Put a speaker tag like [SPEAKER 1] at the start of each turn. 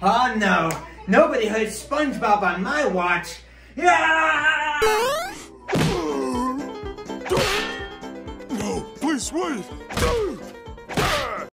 [SPEAKER 1] Oh no, nobody heard SpongeBob on my watch. Yeah!
[SPEAKER 2] No, please wait.